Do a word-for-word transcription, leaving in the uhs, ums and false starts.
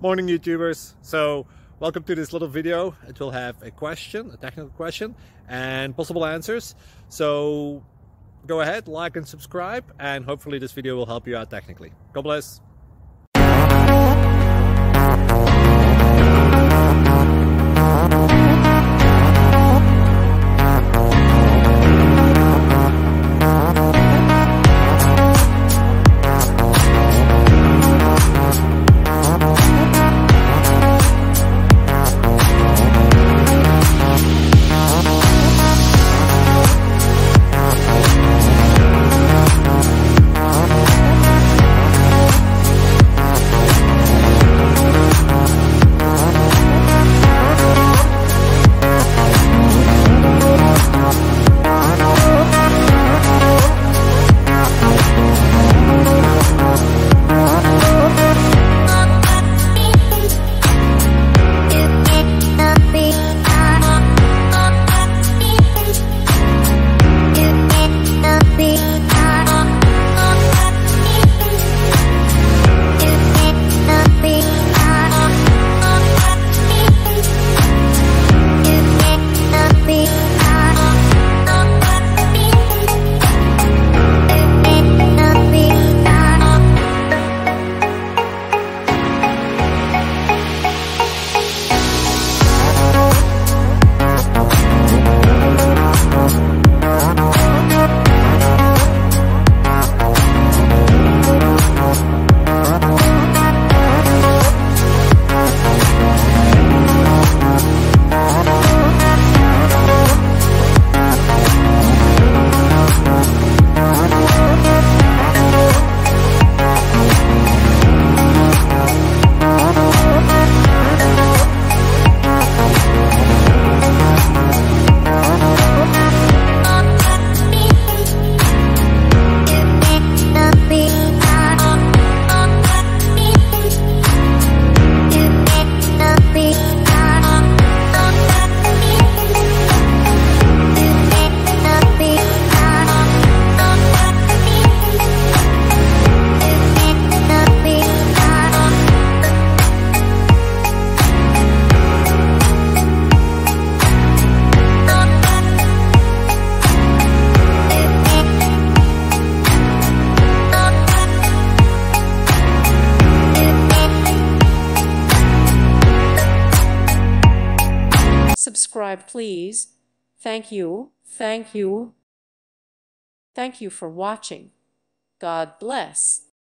Morning YouTubers. So welcome to this little video. It will have a question, a technical question, and possible answers. So go ahead, like and subscribe, and hopefully this video will help you out technically. God bless. Subscribe, please. Thank you. Thank you. Thank you for watching. God bless.